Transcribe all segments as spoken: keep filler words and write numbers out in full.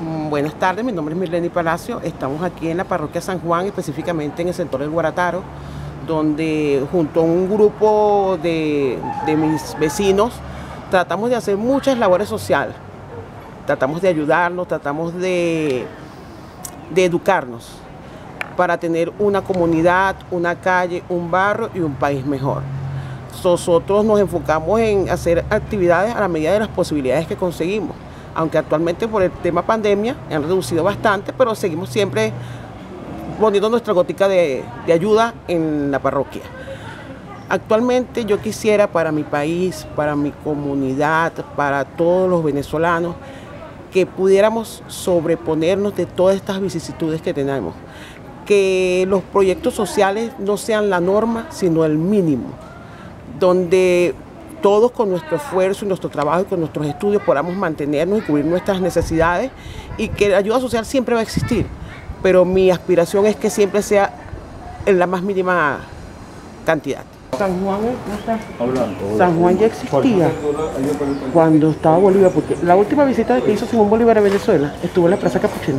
Mm, Buenas tardes, mi nombre es Mirleni Palacio. Estamos aquí en la parroquia San Juan, específicamente en el sector del Guarataro, donde junto a un grupo de, de mis vecinos tratamos de hacer muchas labores sociales. Tratamos de ayudarnos, tratamos de, de educarnos para tener una comunidad, una calle, un barrio y un país mejor. Nosotros nos enfocamos en hacer actividades a la medida de las posibilidades que conseguimos, aunque actualmente por el tema pandemia han reducido bastante, pero seguimos siempre poniendo nuestra gotica de, de ayuda en la parroquia. Actualmente yo quisiera para mi país, para mi comunidad, para todos los venezolanos, que pudiéramos sobreponernos de todas estas vicisitudes que tenemos, que los proyectos sociales no sean la norma, sino el mínimo, donde todos con nuestro esfuerzo y nuestro trabajo y con nuestros estudios podamos mantenernos y cubrir nuestras necesidades, y que la ayuda social siempre va a existir, pero mi aspiración es que siempre sea en la más mínima cantidad. San Juan, ¿no está? San Juan ya existía cuando estaba Bolívar, porque la última visita que hizo Simón Bolívar a Venezuela estuvo en la Plaza Capuchino.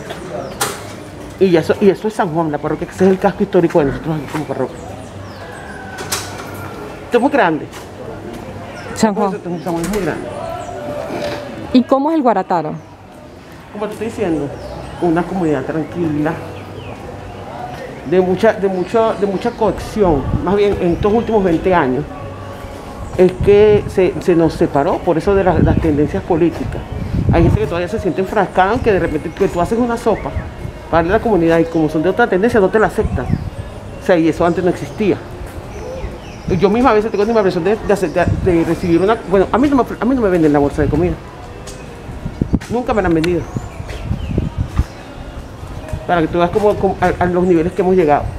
Y eso, y eso es San Juan, la parroquia, que ese es el casco histórico de nosotros aquí como parroquia. Esto es muy grande. San Juan. San Juan es muy grande. ¿Y cómo es el Guarataro? Como te estoy diciendo, una comunidad tranquila, de mucha, de mucha, de mucha cohesión. Más bien en estos últimos veinte años es que se, se nos separó por eso de las, las tendencias políticas. Hay gente que todavía se siente enfrascada, que de repente que tú haces una sopa para la comunidad y como son de otra tendencia no te la aceptan. O sea, y eso antes no existía. Yo misma a veces tengo la impresión de, de, de, de recibir una... Bueno, a mí, no me, a mí no me venden la bolsa de comida. Nunca me la han vendido. Para que tú veas como, como a, a los niveles que hemos llegado.